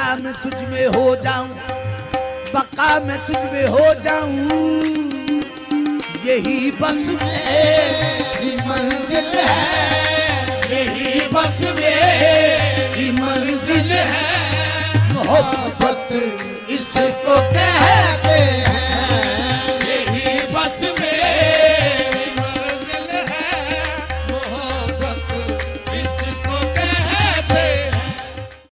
फना में तुझ में हो जाऊं, बका में तुझ में हो जाऊं, यही बस मेरी मंजिल है, यही बस मेरी मंजिल है। मोहब्बत